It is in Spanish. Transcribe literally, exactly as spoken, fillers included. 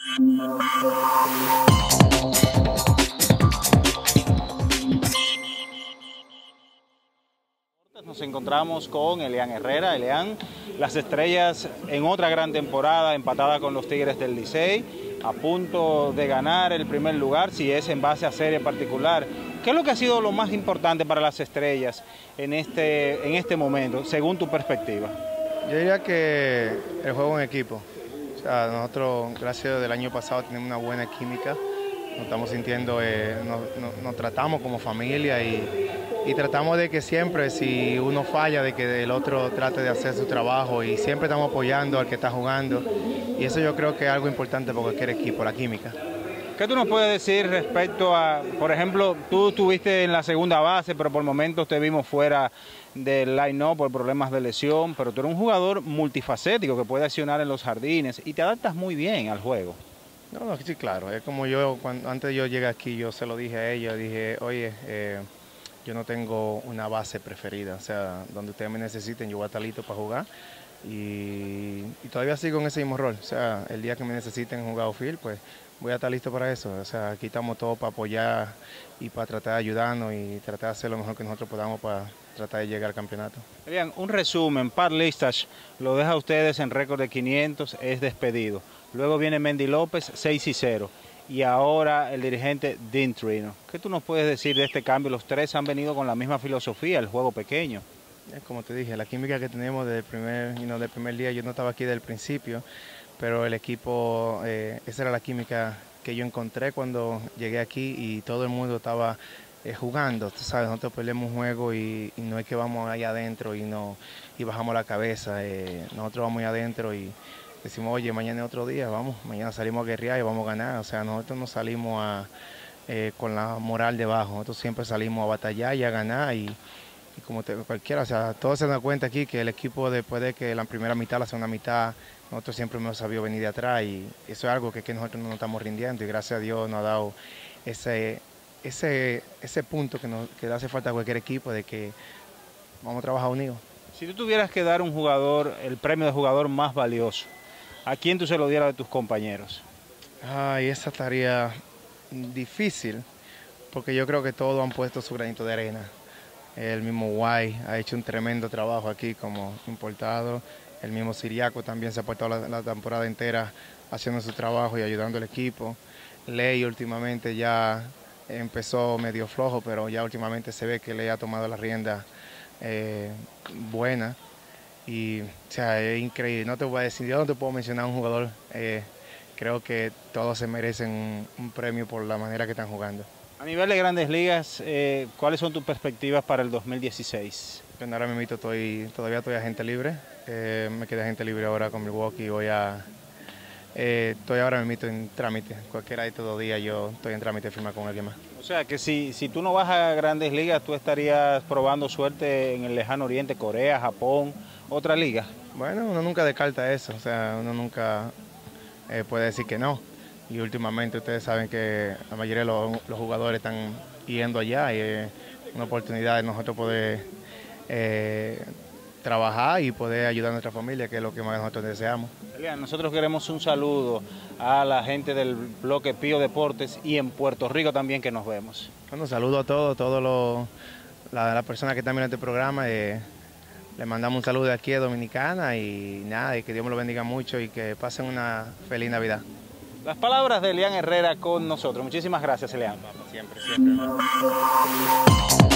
Nos encontramos con Elian Herrera. Elian, las Estrellas en otra gran temporada, empatada con los Tigres del Licey, a punto de ganar el primer lugar, si es en base a serie particular. ¿Qué es lo que ha sido lo más importante para las Estrellas en este, en este momento, según tu perspectiva? Yo diría que el juego en equipo. O sea, nosotros, gracias al año pasado, tenemos una buena química. Nos estamos sintiendo, eh, nos, nos, nos tratamos como familia y, y tratamos de que siempre, si uno falla, de que el otro trate de hacer su trabajo y siempre estamos apoyando al que está jugando. Y eso yo creo que es algo importante para cualquier equipo, la química. ¿Qué tú nos puedes decir respecto a, por ejemplo, tú estuviste en la segunda base, pero por momentos te vimos fuera del line-up por problemas de lesión, pero tú eres un jugador multifacético que puede accionar en los jardines y te adaptas muy bien al juego? No, no, sí, claro. Es como yo, cuando, antes de yo llegué aquí, yo se lo dije a ella, dije, oye, eh, yo no tengo una base preferida, o sea, donde ustedes me necesiten, yo voy a estar listo para jugar. Y, y todavía sigo en ese mismo rol, o sea, el día que me necesiten jugar outfield, pues voy a estar listo para eso. O sea, aquí estamos todos para apoyar y para tratar de ayudarnos y tratar de hacer lo mejor que nosotros podamos para tratar de llegar al campeonato. Bien, un resumen, Pat Listach lo deja a ustedes en récord de quinientos, es despedido. Luego viene Mendy López, seis y cero. Y ahora el dirigente Dean Trino. ¿Qué tú nos puedes decir de este cambio? Los tres han venido con la misma filosofía, el juego pequeño. Como te dije, la química que tenemos desde el primer, you know, del primer día, yo no estaba aquí desde el principio, pero el equipo, eh, esa era la química que yo encontré cuando llegué aquí y todo el mundo estaba eh, jugando. Tú sabes, nosotros peleamos un juego y, y no es que vamos allá adentro y, no, y bajamos la cabeza, eh, nosotros vamos allá adentro y decimos, oye, mañana es otro día, vamos, mañana salimos a guerrear y vamos a ganar. O sea, nosotros no salimos a, eh, con la moral debajo, nosotros siempre salimos a batallar y a ganar y, y como te, cualquiera, o sea, todos se dan cuenta aquí que el equipo después de que la primera mitad, la segunda mitad, nosotros siempre hemos sabido venir de atrás y eso es algo que, que nosotros no nos estamos rindiendo y gracias a Dios nos ha dado ese, ese, ese punto que, nos, que le hace falta a cualquier equipo de que vamos a trabajar unidos. Si tú tuvieras que dar un jugador, el premio de jugador más valioso, ¿a quién tú se lo dieras de tus compañeros? Ay, esa tarea difícil porque yo creo que todos han puesto su granito de arena. El mismo Guay ha hecho un tremendo trabajo aquí como importado. El mismo Siriaco también se ha portado la, la temporada entera haciendo su trabajo y ayudando al equipo. Ley últimamente ya empezó medio flojo, pero ya últimamente se ve que Ley ha tomado la rienda eh, buena. Y, o sea, es increíble. No te voy a decir, yo no te puedo mencionar un jugador. Eh, creo que todos se merecen un, un premio por la manera que están jugando. A nivel de Grandes Ligas, eh, ¿cuáles son tus perspectivas para el dos mil dieciséis? Bueno, ahora mismo estoy, todavía estoy agente libre. Eh, me quedé agente libre ahora con Milwaukee. Voy a, eh, estoy ahora mismo en trámite. Cualquiera de estos dos días yo estoy en trámite de firmar con alguien más. O sea que si, si tú no vas a Grandes Ligas, tú estarías probando suerte en el lejano oriente, Corea, Japón, otra liga. Bueno, uno nunca descarta eso. O sea, uno nunca eh, puede decir que no. Y últimamente ustedes saben que la mayoría de los, los jugadores están yendo allá y es una oportunidad de nosotros poder eh, trabajar y poder ayudar a nuestra familia, que es lo que más nosotros deseamos. Elian, nosotros queremos un saludo a la gente del bloque Pío Deportes y en Puerto Rico también que nos vemos. Bueno, saludo a todos, todas las la personas que están viendo este programa. Eh, les mandamos un saludo de aquí a Dominicana y nada, y que Dios me lo bendiga mucho y que pasen una feliz Navidad. Las palabras de Elian Herrera con nosotros. Muchísimas gracias, Elian. Siempre, siempre.